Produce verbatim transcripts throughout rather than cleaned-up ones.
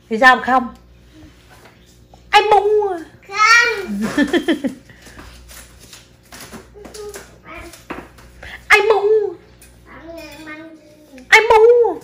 Thì sao không? Ai mua? Không. Ai mua? Ai mua?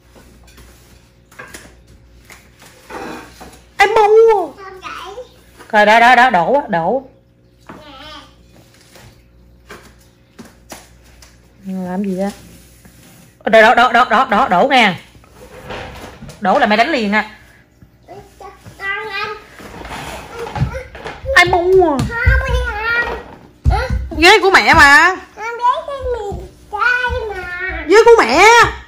Ai mua? Rồi đó đó đó đổ đổ. Làm gì á? Đó đó đó đó đó đó đổ nè. Đổ là mẹ đánh liền nha. Ai mua? Ghế của mẹ mà. Ghế của mẹ.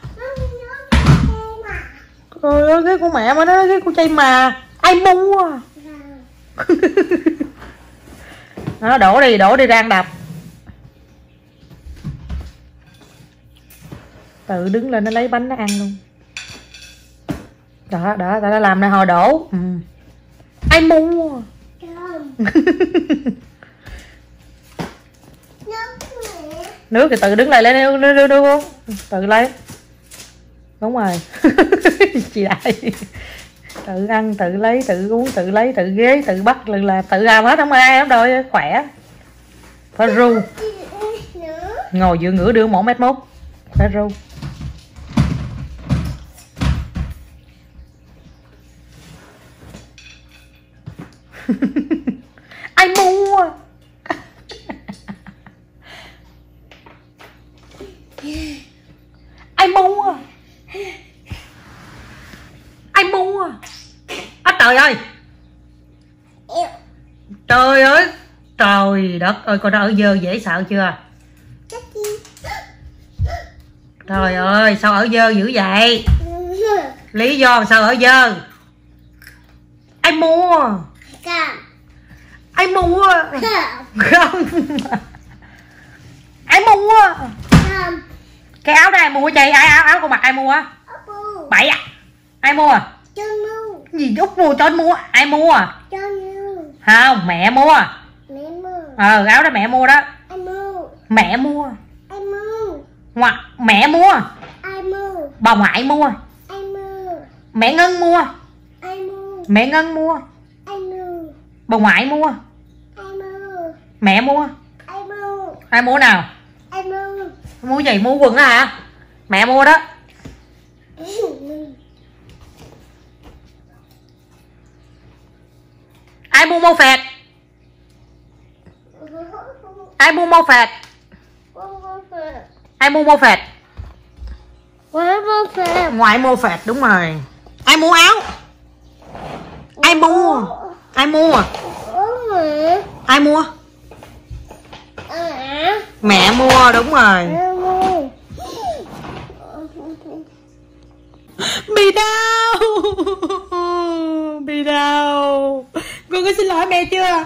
Trời ơi, ghế của mẹ mà nó ghế của Chay mà. Ai mua? Nó đổ đi, đổ đi rang đập. Tự đứng lên nó lấy bánh nó ăn luôn. Đó, đó, ta đã làm này hồi đổ. Ừ. Ai mua? Nước thì tự đứng lại lấy nước, nước, nước, nước. Tự lấy. Đúng rồi. Chị Đại. Tự ăn, tự lấy, tự uống, tự lấy, tự ghế, tự bắt, tự làm, tự làm hết, không ai lắm đâu, khỏe. Phải ru. Ngồi giữa ngửa đưa một mét mốt. Phải ru. Ai mua? Ai mua? Ai mua? À, trời ơi. Trời ơi. Trời đất ơi, con đó ở dơ dễ sợ chưa? Trời ơi, sao ở dơ dữ vậy? Lý do sao ở dơ? Ai mua? Ai mua? Không. Ai mua? Cái áo này ai mua chị? Ai áo áo con mặc ai mua? Bậy à? Ai mua? Gì Út mua cho anh mua? Ai mua? Không, mẹ mua. Ờ, áo đó mẹ mua đó. Mẹ mua. Ngoại mẹ mua. Bà ngoại mua. Mẹ Ngân mua. Mẹ Ngân mua. Bà ngoại mua. Mẹ mua. Ai mua nào? Mua gì? Mua quần á hả? Mẹ mua đó. Ai mua màu phẹt? Ai mua màu phẹt? Ai mua màu phẹt? Ngoại mua phẹt, đúng rồi. Ai mua áo? Ai mua? Ai mua? Ai mua? Mẹ mua, đúng rồi. Bị đau. Bị đau. Con có xin lỗi mẹ chưa?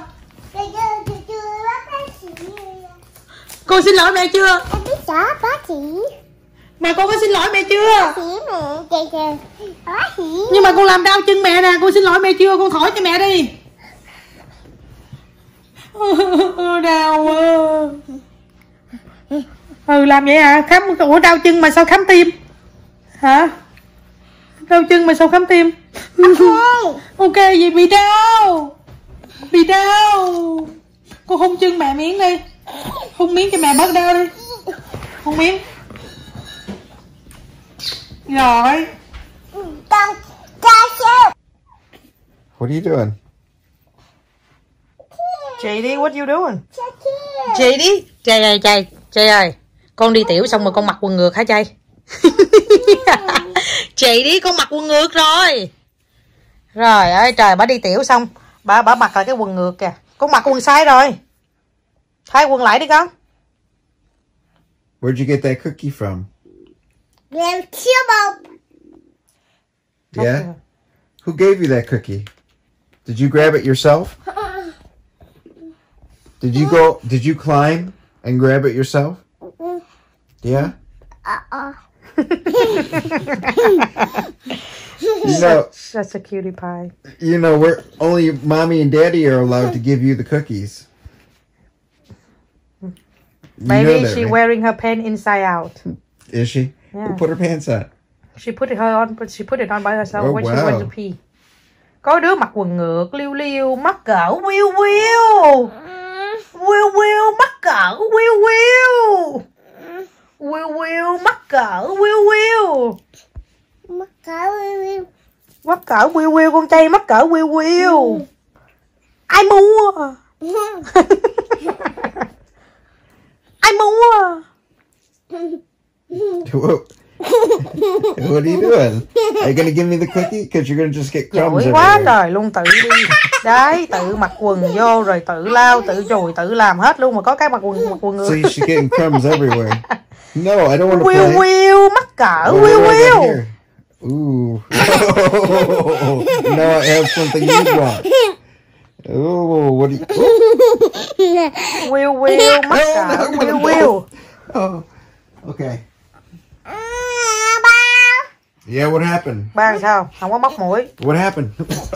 Con xin lỗi mẹ chưa? Em biết rõ bác chị. Mà con có xin lỗi mẹ chưa? Chị mẹ kìa kìa. Bác chị. Nhưng mà con làm đau chân mẹ nè. Con xin lỗi mẹ chưa? Con thổi cho mẹ đi. Đau quá. Ừ, làm vậy hả? Khám. Ủa đau chân mà sao khám tim? Hả? Đau chân mà sao khám tim? Ok. Ok, gì bị đau? Bị đau. Con hôn chân mẹ miếng đi. Hôn miếng cho mẹ bớt đau đi. Hôn miếng. Rồi. What are you doing? Chị đi, what you doing? Chị đi. Trời ơi, trời, trời ơi. Con đi tiểu xong rồi con mặc quần ngược hả Chay? Chị đi, con mặc quần ngược rồi. Rồi ơi trời, bà đi tiểu xong bà bà mặc lại cái quần ngược kìa. Con mặc quần sai rồi. Thay quần lại đi con. Where'd you get that cookie from? Yeah. Yeah? Who gave you that cookie? Did you grab it yourself? Did you go, did you climb and grab it yourself? Yeah? Uh-uh. You know, That's a cutie pie. you know, we're only mommy and daddy are allowed to give you the cookies. You Maybe know that, she right? wearing her pants inside out. Is she? Yeah. Who put her pants on? She put it her on, but she put it on by herself Oh, when she wow. went to pee. Có đứa mặc quần ngược liêu liêu mắc cỡ Will Will. Will Will mắc cỡ Will Will. Will Will mắc cỡ Will Will. Mắc cỡ Will Will. Mắc cỡ Will Will, con trai mắc cỡ Will Will. Ừ. Ai mua? Ai mua? What are you doing? Are you gonna give me the cookie? Because you're gonna just get crumbs Giỏi quá everywhere. rồi luôn, tự đi. Đấy, tự mặc quần vô rồi tự lao, tự chùi, tự làm hết luôn mà có cái mặc quần mặc quần ngược. So she's getting crumbs everywhere. No, I don't want to Will play. Will mắc cỡ Oh, Will what do I got Will. here? Ooh. Now I have something you want. Oh, what do you... Oh. Will Will mắc No, cỡ no, Will no. Will. Oh, okay. Yeah, what happened? Ba sao? Không có móc mũi. What happened?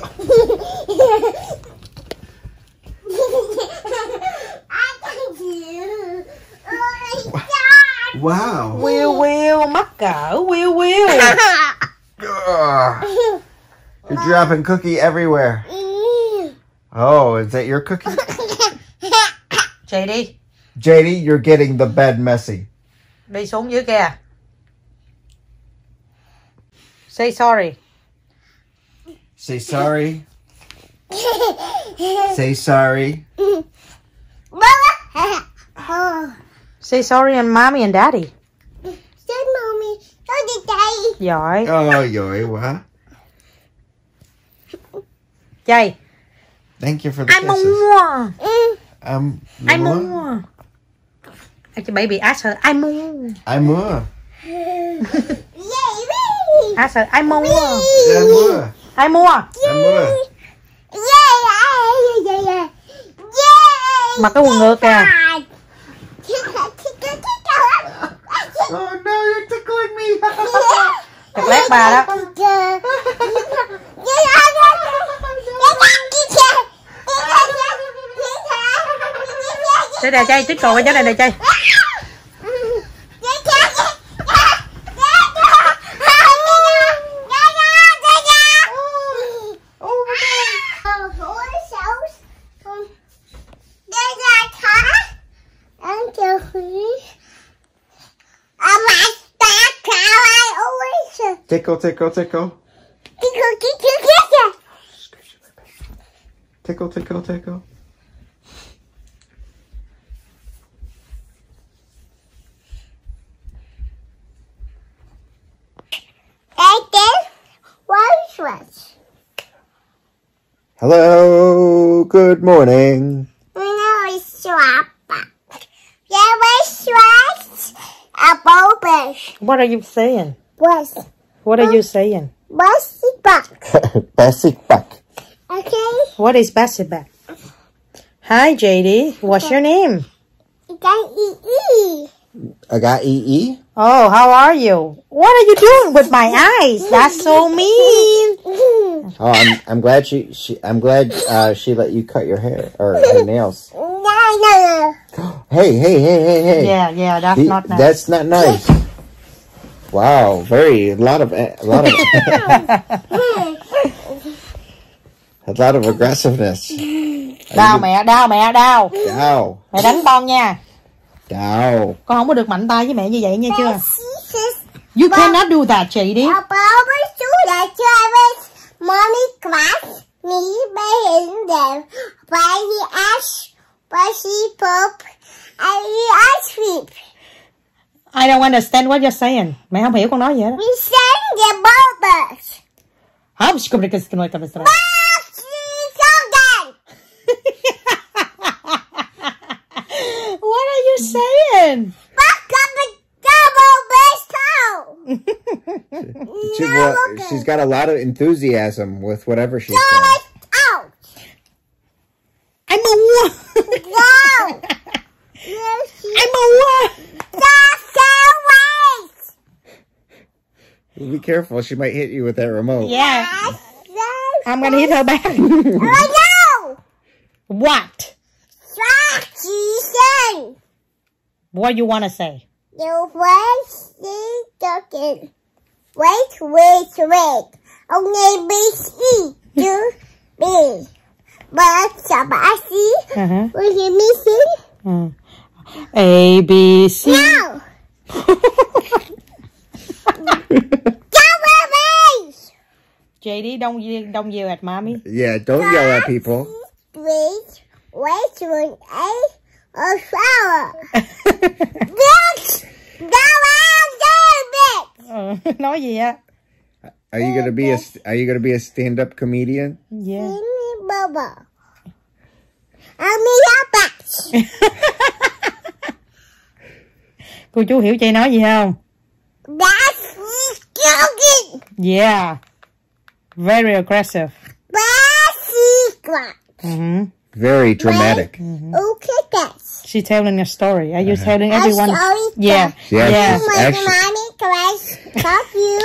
Wow. Will Will mắc cỡ Will Will. Ugh. You're dropping cookie everywhere. Oh, is that your cookie? Chạy đi. J D, you're getting the bed messy. Đi xuống dưới kia. Say sorry. Say sorry. Say sorry. Say sorry and mommy and daddy. Say mommy, sorry daddy. Giỏi. Oh, giỏi quá. Chay. Thank you for the Ai kisses. mua? Um, Ai mua. mua? Actually, baby, ask her. Ai mua? Ai mua. Ask her. Ai mua? Ai mua. Ai mua? Ai mua. Mặc cái quần ngược kìa. Oh no, you're tickling me. Chặt lét bà đó. Đây nè Chay, tích cột ở chỗ này nè Chay. Tickle, tickle, tickle. Tickle, tickle, tickle. Hello, good morning. What are you saying? What? What are you saying? Basic back. Basic buck. Okay. What is basketball? Hi J D, what's your name? I got E E. Oh, how are you? What are you doing with my eyes? That's so mean. Oh, I'm I'm glad she she I'm glad uh, she let you cut your hair or her nails. Hey, hey, hey, hey, hey. Yeah, yeah, that's The- not nice. That's not nice. Wow, very a lot of a lot of a lot of aggressiveness. Đau mẹ, đau mẹ, đau. Đau, Mẹ đánh con nha. đau. Con không có được mạnh tay với mẹ như vậy nha chưa? You cannot do that, J D. Mommy class me by in there. By the ash, by the pop, and the ice cream. I don't understand what you're saying. Mẹ không hiểu con nói gì hết. We sang the bubbles. Không, không được cái nói cái nói. What are you saying? Back up the double bass toe. She, well, she's got a lot of enthusiasm with whatever she's Pull saying. it out. Ai mua? Wow. Ai mua? Be careful, she might hit you with that remote. Yeah, I'm gonna hit her back. Oh no! What? Jackson! What you wanna say? You wait, see, talking. Wait, wait, wait. Only B C. You B. But somebody Uh-huh. will you missing? Uh. A, B, C. No. Strawberries. J D, don't ye- don't yell at mommy. Yeah, don't yell at people. Wait, wait, wait, A. A flower. Bitch. Go out there, bitch. Ờ, nói gì á? Are you gonna be a Are you gonna be a stand-up comedian? Yeah. Give me bubble. I'm your bitch. Cô chú hiểu chị nói gì không? That's joking. Yeah. Very aggressive. That's secret. Mm-hmm. Very dramatic. Okay, that's. She's telling a story. Are you telling everyone? sorry, Yeah. Yeah, Yeah. she's My actually. mommy, can I talk you?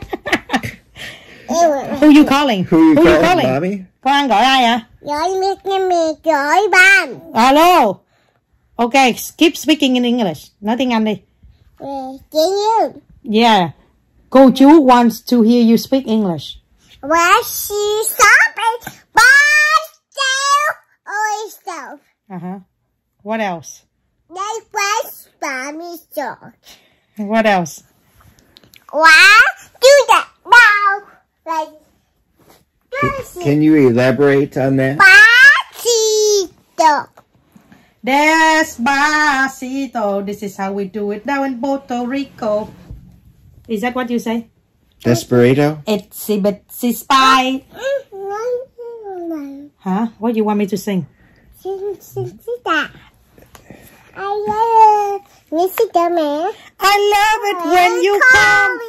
Who you calling? Who you Who you calling, calling? mommy? Con ăn gọi ai ạ? Rồi mẹ mẹ gọi bạn. Hello. Okay, keep speaking in English. Nói tiếng Anh đi. Chị Như. Yeah. Cô chú wants to hear you speak English. Where she stopping by still or self. Uh-huh. What else? They was mommy song. What else? Why do that now? Like Can you elaborate on that? Pasito. Despacito. This is how we do it down in Puerto Rico. Is that what you say? Desperado? Itsy bitsy spy. Huh? What do you want me to sing? I love Mister Man. I love it when you come.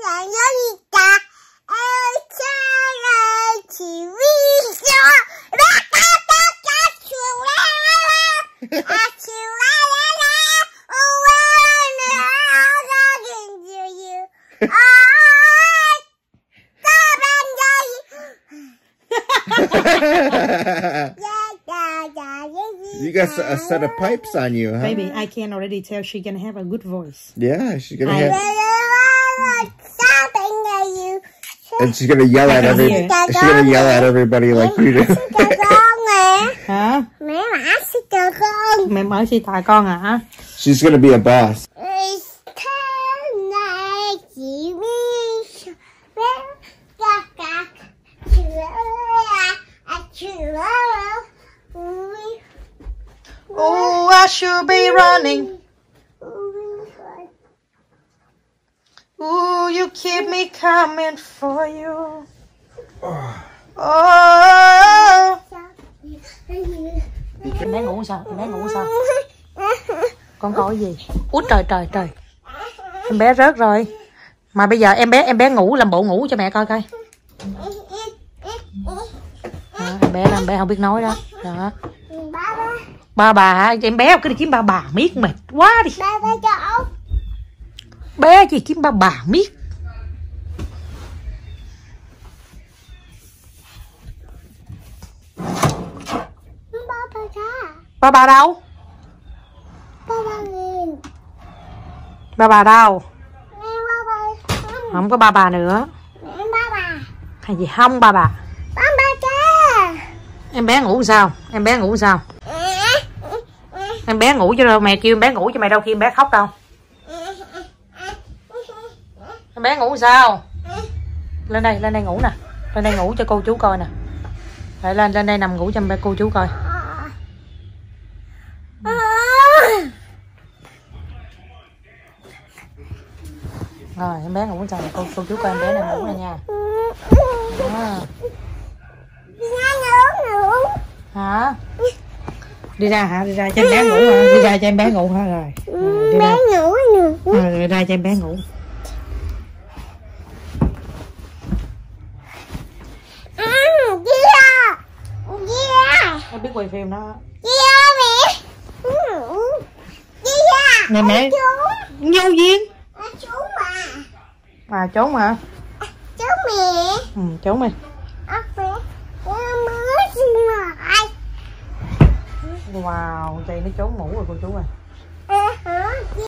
You got a set of pipes on you, huh? Baby, I can already tell she can have a good voice. Yeah, she's gonna I- have, and she's gonna yell at can every. hear it. She's gonna yell at everybody like you do. Hả? Mẹ mã sẽ chờ con. Mẹ mở xì tà con hả? She's gonna be a boss. Oh, I should be running. Ooh, you keep me coming for you. Oh. Em bé ngủ sao? Em bé ngủ sao? Con coi cái gì? Úi trời trời trời. Em bé rớt rồi. Mà bây giờ em bé em bé ngủ làm bộ ngủ cho mẹ coi coi. À, em bé em bé không biết nói đó. Đó. Ba bà hả? Em bé cứ đi kiếm ba bà miết mệt quá đi. Ba ba chỗ. Bé gì kiếm ba bà miết. Ba ba ra. Ba bà đâu? Ba ba nghìn. Ba bà đâu? Mẹ ba ba. Không có ba bà nữa. Mẹ ba bà. Hay gì không ba bà? Ba ba cha. Em bé ngủ sao? Em bé ngủ sao? Em bé ngủ cho đâu? Mẹ kêu em bé ngủ cho mày đâu khi em bé khóc đâu. Em bé ngủ sao? Lên đây, lên đây ngủ nè. Lên đây ngủ cho cô chú coi nè. Lại lên, lên đây nằm ngủ cho cô chú coi. Rồi, em bé ngủ sao nè, cô, cô chú coi em bé nằm ngủ nè nha. Đó. Hả? Đi ra hả? Đi ra cho em bé ngủ hả? Đi ra cho em bé ngủ hả? Rồi. Rồi đi Bé ra. ngủ nữa. Rồi, đi ra cho em bé ngủ. Yeah. Yeah. Em biết quay phim đó. Yeah mẹ. Yeah. Nè mẹ. Chú. Vô duyên. Chú mà. À trốn mà. Chú mẹ. Ừ, trốn đi. Ốc mẹ. Mới xin lại. Wow, chị nó trốn ngủ rồi cô chú ơi.